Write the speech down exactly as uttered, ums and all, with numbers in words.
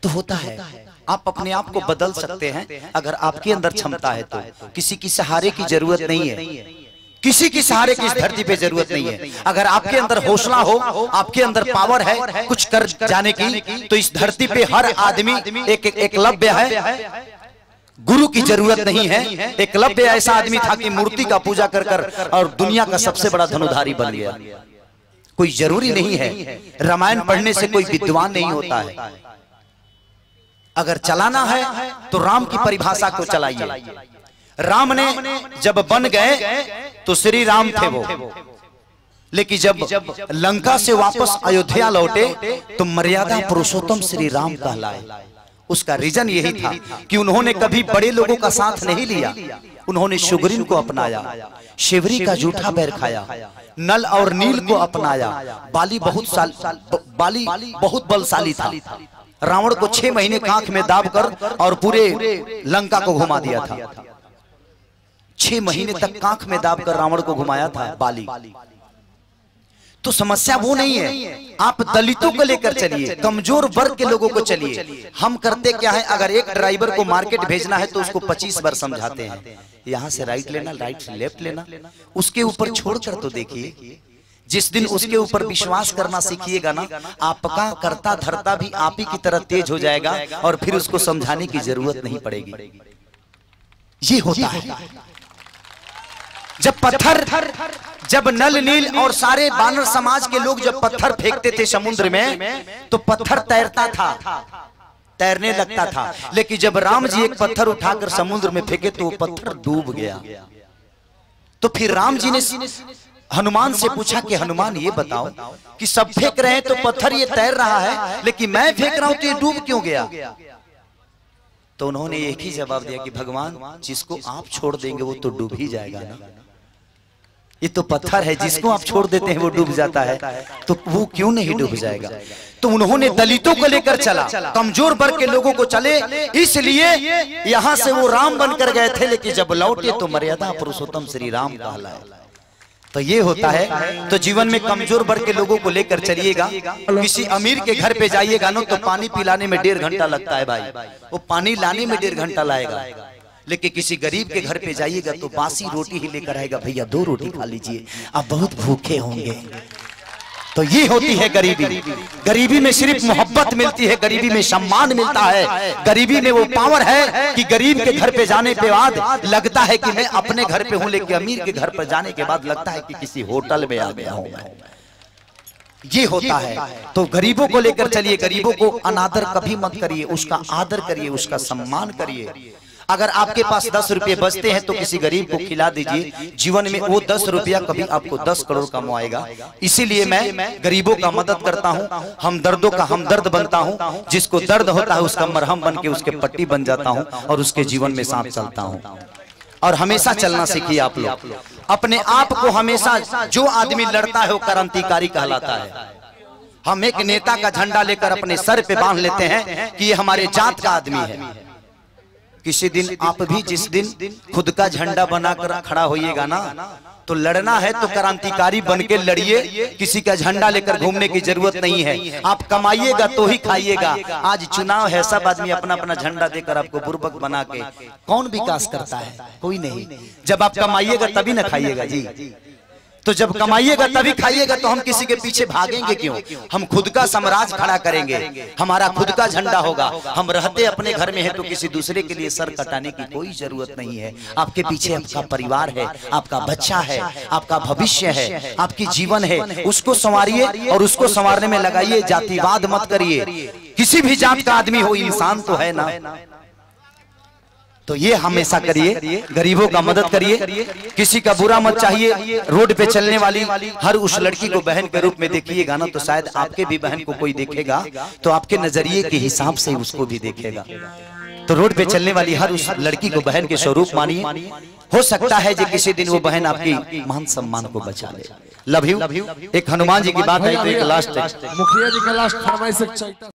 तो होता है। आप अपने आप को बदल सकते हैं अगर आपके अंदर क्षमता है तो। किसी की सहारे की जरूरत नहीं है, किसी की सहारे की इस धरती पे जरूरत नहीं है। अगर आपके अंदर हौसला हो, आपके अंदर पावर है कुछ कर जाने की, तो इस धरती पे हर आदमी एक एकलव्य है, गुरु की जरूरत नहीं है। एकलव्य ऐसा आदमी था कि मूर्ति का पूजा कर कर और दुनिया का सबसे बड़ा धनुधारी बन गया। कोई जरूरी नहीं है, रामायण पढ़ने से कोई विद्वान नहीं होता है। अगर चलाना है तो राम की परिभाषा को चलाइए। राम ने जब बन गए तो श्री राम थे वो, लेकिन जब लंका से वापस अयोध्या लौटे तो मर्यादा पुरुषोत्तम श्री राम कहलाए। उसका रीजन यही था कि उन्होंने कभी बड़े लोगों का साथ नहीं लिया, उन्होंने सुग्रीव को अपनाया, शिवरी का जूठा बैर खाया, नल और नील को अपनाया। बाली बहुत साल बाली बहुत बलशाली था, रावण को छह महीने कांख में दाब कर और पूरे लंका को घुमा दिया था। छह महीने तक कांख में दाब कर रावण को घुमाया था बाली। तो समस्या वो नहीं है, आप दलितों को लेकर चलिए, कमजोर वर्ग के लोगों को चलिए। हम करते क्या है, अगर एक ड्राइवर को मार्केट भेजना है तो उसको पच्चीस बार समझाते हैं, यहाँ से राइट लेना, राइट से लेफ्ट लेना। उसके ऊपर छोड़कर तो देखिए, जिस दिन उसके ऊपर विश्वास करना सीखिएगा ना, आपका करता धरता भी आप ही की तरह तेज हो जाएगा और फिर उसको समझाने की जरूरत नहीं पड़ेगी। ये होता है। जब पत्थर, जब नल नील और सारे बानर समाज के लोग जब पत्थर फेंकते थे समुद्र में तो पत्थर तैरता था, तैरने लगता था। लेकिन जब राम जी एक पत्थर उठाकर समुद्र में फेंके तो वो पत्थर डूब गया। तो फिर राम जी ने हनुमान से पूछा कि हनुमान ये बताओ कि सब फेंक रहे हैं तो पत्थर ये तैर रहा है, लेकिन मैं फेंक रहा हूं तो ये डूब क्यों गया? तो उन्होंने एक ही जवाब दिया कि भगवान, जिसको आप छोड़ देंगे वो तो डूब ही जाएगा ना। ये तो पत्थर है, जिसको आप छोड़ देते हैं वो डूब जाता है, तो वो क्यों नहीं डूब जाएगा? तो उन्होंने दलितों को लेकर चला, कमजोर वर्ग के लोगों को चले, इसलिए यहां से वो राम बनकर गए थे। लेकिन जब लौटे तो मर्यादा पुरुषोत्तम श्री राम कहलाए। तो ये होता है। तो जीवन में कमजोर वर्ग के लोगों को लेकर चलिएगा। किसी अमीर के घर पे जाइएगा ना तो पानी पिलाने में डेढ़ घंटा लगता है भाई, वो पानी लाने में डेढ़ घंटा लाएगा। लेकिन किसी गरीब के घर पे जाइएगा तो बासी रोटी ही लेकर आएगा, भैया दो रोटी खा लीजिए, आप बहुत भूखे होंगे। तो ये होती है गरीबी। गरीबी में सिर्फ मोहब्बत मिलती है, गरीबी में सम्मान मिलता है, गरीबी में वो पावर है कि गरीब के घर पे जाने के बाद लगता है कि मैं अपने घर पे हूं, लेकिन अमीर के घर पर जाने के बाद लगता है कि किसी होटल में आ गया हूं मैं। ये होता है। तो गरीबों को लेकर चलिए, गरीबों को अनादर कभी मत करिए, उसका आदर करिए, उसका सम्मान करिए। अगर आपके पास दस रुपये बचते हैं तो किसी गरीब को खिला दीजिए, जीवन में वो दस रुपया कभी आपको दस करोड़ कमाएगा। इसीलिए मैं गरीबों का मदद करता हूं, हम दर्दों का हमदर्द बनता हूं। जिसको दर्द होता है उसका मरहम बन के उसके पट्टी बन जाता हूं और उसके जीवन में साथ चलता हूं। और हमेशा चलना सीखिए आप लोग। अपने आप को हमेशा, जो आदमी लड़ता है वो क्रांतिकारी कहलाता है। हम एक नेता का झंडा लेकर अपने सर पे बांध लेते हैं कि ये हमारे जात का आदमी है। किसी दिन आप भी जिस दिन खुद का झंडा बनाकर खड़ा होइएगा ना, तो लड़ना है तो क्रांतिकारी बन के लड़िए, किसी का झंडा लेकर घूमने की जरूरत नहीं है। आप कमाइएगा तो ही खाइएगा। आज चुनाव है, सब आदमी अपना अपना झंडा देकर आपको बुर्बक बना के कौन विकास करता है? कोई नहीं। जब आप कमाइएगा तभी ना खाइएगा जी। तो जब कमाइएगा तभी खाइएगा, तो हम किसी के पीछे भागेंगे क्यों? हम खुद का साम्राज्य खड़ा करेंगे, हमारा खुद का झंडा होगा। हम रहते अपने घर में हैं तो किसी दूसरे के लिए सर कटाने की कोई जरूरत नहीं है। आपके पीछे आपका परिवार है, आपका बच्चा है, आपका भविष्य है, आपकी जीवन है, उसको संवारिए और उसको संवारने में लगाइए। जातिवाद मत करिए, किसी भी जात का आदमी हो, इंसान तो है ना। तो ये हमेशा करिए, गरीबों का मदद करिए, किसी का बुरा मत चाहिए। रोड पे चलने वाली हर उस लड़की को बहन के रूप में देखिएगा ना, तो शायद आपके भी बहन को कोई देखेगा तो आपके नजरिए के हिसाब से उसको भी देखेगा। तो रोड पे चलने वाली हर उस लड़की को बहन के स्वरूप मानिए। हो सकता है जो किसी दिन वो बहन आपकी मान सम्मान को बचा ले। Love you. एक हनुमान जी की बात है तो एक लास्ट, मुखिया जी का लास्ट फरमाइश।